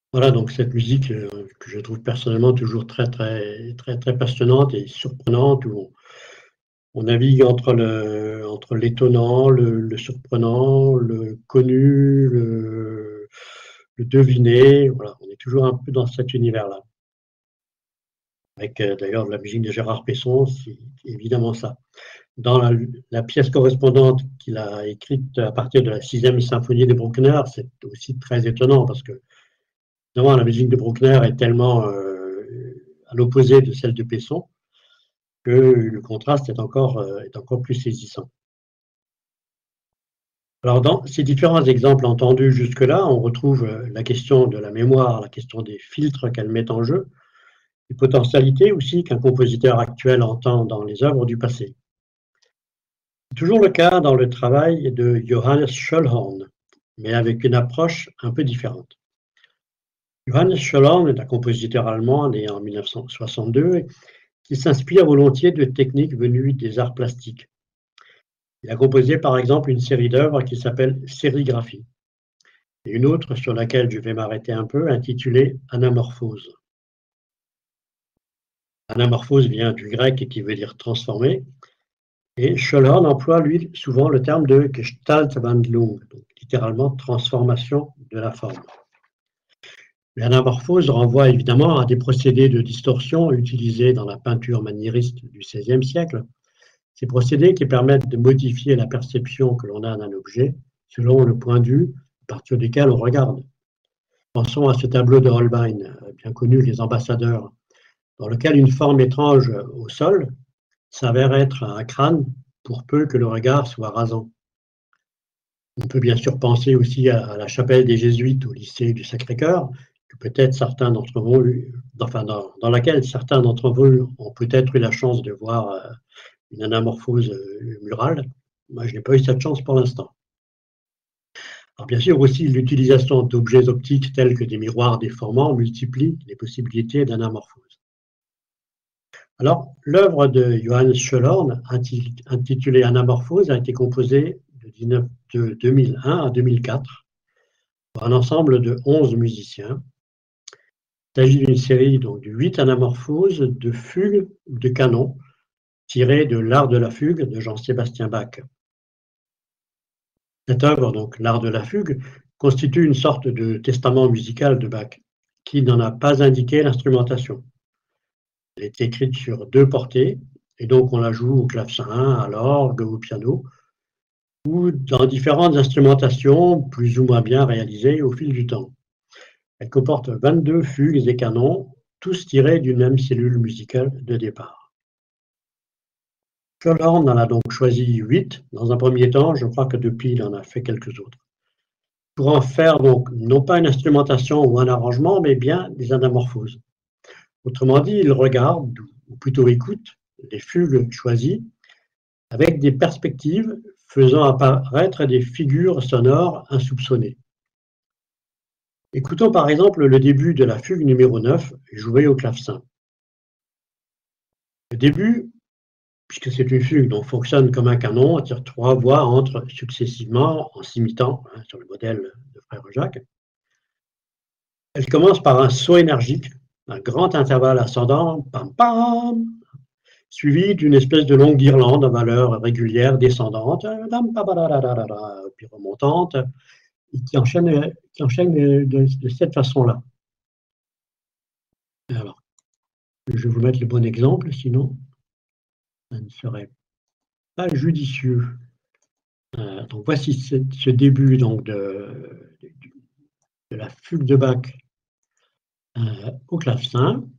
Voilà, donc cette musique que je trouve personnellement toujours très passionnante et surprenante, où on navigue entre l'étonnant, le surprenant, le connu, le deviné. Voilà, on est toujours un peu dans cet univers-là. Avec d'ailleurs de la musique de Gérard Pesson, c'est évidemment ça. Dans la pièce correspondante qu'il a écrite à partir de la sixième symphonie de Bruckner, c'est aussi très étonnant parce que évidemment, la musique de Bruckner est tellement à l'opposé de celle de Pesson que le contraste est encore plus saisissant. Alors, dans ces différents exemples entendus jusque-là, on retrouve la question de la mémoire, la question des filtres qu'elle met en jeu, les potentialités aussi qu'un compositeur actuel entend dans les œuvres du passé. C'est toujours le cas dans le travail de Johannes Schöllhorn, mais avec une approche un peu différente. Johannes Schöllhorn est un compositeur allemand né en 1962 qui s'inspire volontiers de techniques venues des arts plastiques. Il a composé par exemple une série d'œuvres qui s'appelle Sérigraphie, et une autre sur laquelle je vais m'arrêter un peu, intitulée Anamorphose. Anamorphose vient du grec et qui veut dire transformer, et Schöllhorn emploie lui souvent le terme de Gestaltwandlung, donc littéralement transformation de la forme. L'anamorphose renvoie évidemment à des procédés de distorsion utilisés dans la peinture maniériste du XVIe siècle. Ces procédés qui permettent de modifier la perception que l'on a d'un objet selon le point de vue à partir duquel on regarde. Pensons à ce tableau de Holbein, bien connu, Les Ambassadeurs, dans lequel une forme étrange au sol s'avère être un crâne pour peu que le regard soit rasant. On peut bien sûr penser aussi à la chapelle des Jésuites au lycée du Sacré-Cœur, que peut-être certains d'entre vous, enfin dans laquelle certains d'entre vous ont peut-être eu la chance de voir une anamorphose murale. Moi, je n'ai pas eu cette chance pour l'instant. Alors, bien sûr, aussi, l'utilisation d'objets optiques tels que des miroirs déformants multiplie les possibilités d'anamorphose. Alors, l'œuvre de Johannes Schöllhorn, intitulée Anamorphose, a été composée de 2001 à 2004 pour un ensemble de 11 musiciens. Il s'agit d'une série donc, de 8 anamorphoses de fugues ou de canons tirées de l'art de la fugue de Jean-Sébastien Bach. Cette œuvre, donc l'art de la fugue, constitue une sorte de testament musical de Bach, qui n'en a pas indiqué l'instrumentation. Elle est écrite sur 2 portées, et donc on la joue au clavecin, à l'orgue, au piano, ou dans différentes instrumentations plus ou moins bien réalisées au fil du temps. Elle comporte 22 fugues et canons, tous tirés d'une même cellule musicale de départ. Schöllhorn en a donc choisi 8 dans un premier temps, je crois que depuis il en a fait quelques autres, pour en faire donc non pas une instrumentation ou un arrangement, mais bien des anamorphoses. Autrement dit, il regarde, ou plutôt écoute, les fugues choisies avec des perspectives faisant apparaître des figures sonores insoupçonnées. Écoutons par exemple le début de la fugue numéro 9, jouée au clavecin. Le début, puisque c'est une fugue, donc fonctionne comme un canon, c'est-à-dire 3 voix entrent successivement en s'imitant, sur le modèle de Frère Jacques. Elle commence par un saut énergique, un grand intervalle ascendant, pam pam, suivi d'une espèce de longue guirlande à valeur régulière descendante, puis remontante, et qui enchaîne de cette façon-là. Alors, je vais vous mettre le bon exemple, sinon ça ne serait pas judicieux. Donc voici ce début donc, de la fugue de Bach au clavecin.